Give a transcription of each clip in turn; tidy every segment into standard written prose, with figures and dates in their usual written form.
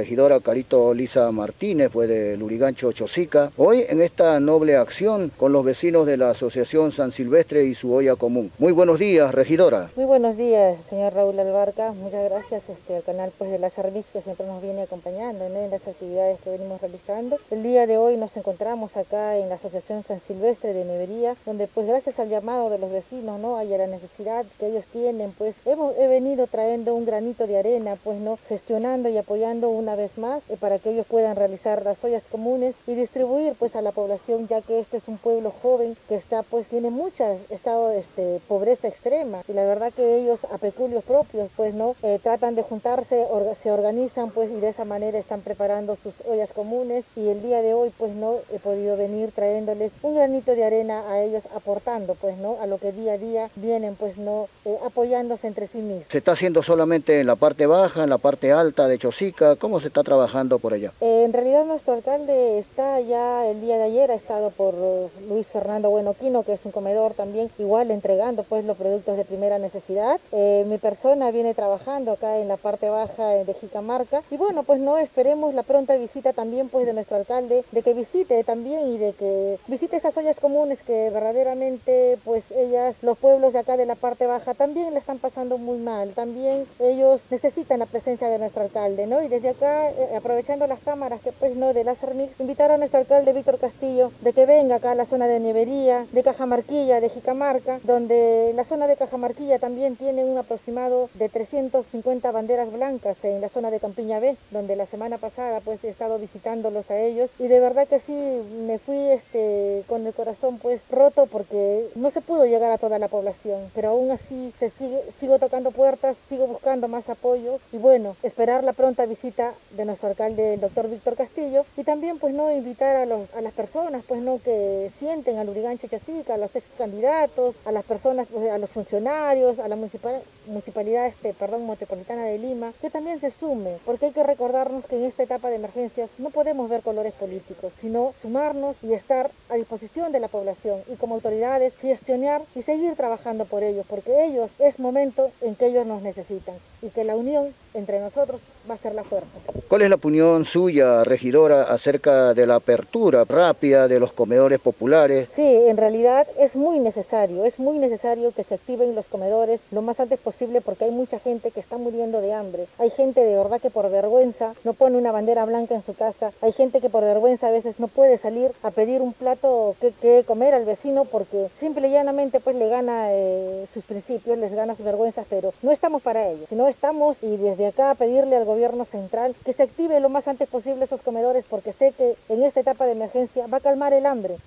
regidora Carito Lisa Martínez, pues de Lurigancho Chosica, hoy en esta noble acción con los vecinos de la Asociación San Silvestre y su olla común. Muy buenos días, regidora. Muy buenos días, señor Raúl Albarca. Muchas gracias al canal de la Servic, que siempre nos viene acompañando, ¿no?, en las actividades que venimos realizando. El día de hoy nos encontramos acá en la Asociación San Silvestre de Nevería, donde pues gracias al llamado de los vecinos, ¿no?, y a la necesidad que ellos tienen, pues he venido trayendo un granito de arena, pues no, gestionando y apoyando una vez más para que ellos puedan realizar las ollas comunes y distribuir pues a la población, ya que este es un pueblo joven que está pues tiene mucha estado pobreza extrema, y la verdad que ellos a peculios propios pues no tratan de juntarse, se organizan pues, y de esa manera están preparando sus ollas comunes, y el día de hoy pues no he podido venir trayéndoles un granito de arena a ellos, aportando pues no a lo que día a día vienen pues no apoyándose entre sí mismos. ¿Se está haciendo solamente en la parte baja, en la parte alta de Chosica? ¿Cómo se está trabajando por allá? En realidad nuestro alcalde está ya el día de ayer, ha estado por Luis Fernando Buenoquino, que es un comedor también, igual entregando pues los productos de primera necesidad. Mi persona viene trabajando acá en la parte baja de Jicamarca, y bueno, pues no esperemos la pronta visita también pues de nuestro alcalde, de que visite también y de que visite esas ollas comunes que verdaderamente pues los pueblos de acá de la parte baja también le están pasando muy mal, también ellos necesitan la presencia de nuestro alcalde, ¿no? Y desde acá, aprovechando las cámaras que pues no de la Cermix, invitar a nuestro alcalde Víctor Castillo de que venga acá a la zona de Nevería, de Cajamarquilla, de Jicamarca, donde la zona de Cajamarquilla también tiene un aproximado de 350 banderas blancas en la zona de Campiña B, donde la semana pasada pues he estado visitándolos a ellos, y de verdad que sí me fui con el corazón pues roto, porque no se pudo llegar a toda la población, pero aún así sigo tocando puertas, sigo buscando más apoyo, y bueno, esperar la pronta visita de nuestro alcalde, el doctor Víctor Castillo, y también pues no invitar a las personas pues no que sienten al Lurigancho Chosica, a los ex candidatos, a las personas, pues, a los funcionarios, a la municipalidad metropolitana de Lima, que también se sume, porque hay que recordarnos que en esta etapa de emergencias no podemos ver colores políticos, sino sumarnos y estar a disposición de la población, y como autoridades gestionar y seguir trabajando por ellos, porque ellos es momento en que ellos nos necesitan, y que la unión entre nosotros va a ser la fuerza. ¿Cuál es la opinión suya, regidora, acerca de la apertura rápida de los comedores populares? Sí, en realidad es muy necesario que se activen los comedores lo más antes posible, porque hay mucha gente que está muriendo de hambre. Hay gente de verdad que por vergüenza no pone una bandera blanca en su casa. Hay gente que por vergüenza a veces no puede salir a pedir un plato que comer al vecino, porque simple y llanamente pues le gana sus principios, les gana sus vergüenzas, pero no estamos para ello, sino estamos, y desde acá pedirle al gobierno central que se active lo más antes posible esos comedores, porque sé que en esta etapa de emergencia va a calmar el hambre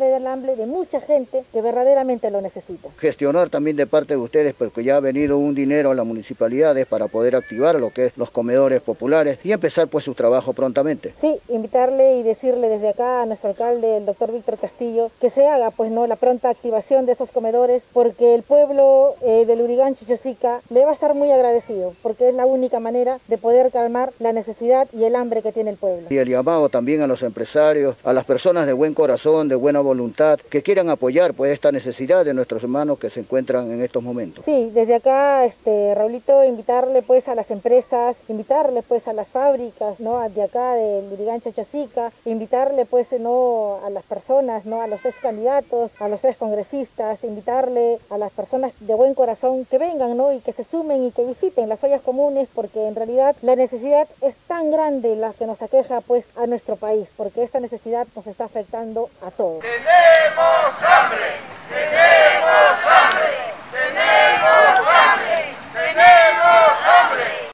de mucha gente que verdaderamente lo necesita. Gestionar también de parte de ustedes, porque ya ha venido un dinero a las municipalidades para poder activar lo que es los comedores populares y empezar pues su trabajo prontamente. Sí, invitarle y decirle desde acá a nuestro alcalde, el doctor Víctor Castillo, que se haga pues no la pronta activación de esos comedores, porque el pueblo de Lurigancho Chosica le va a estar muy agradecido, porque es la única manera de poder calmar la necesidad y el hambre que tiene el pueblo. Y el llamado también a los empresarios, a las personas de buen corazón, de buena voluntad, que quieran apoyar pues esta necesidad de nuestros hermanos que se encuentran en estos momentos. Sí, desde acá, Raulito, invitarle pues a las empresas, invitarle pues a las fábricas, ¿no?, de acá de Lurigancho Chosica, invitarle pues no a las personas, ¿no?, a los ex candidatos, a los ex congresistas, invitarle a las personas de buen corazón que vengan, ¿no?, y que se sumen y que visiten las ollas comunes, porque en realidad la necesidad es tan grande la que nos aqueja pues a nuestro país, porque esta necesidad nos está afectando a todos. ¡Tenemos hambre!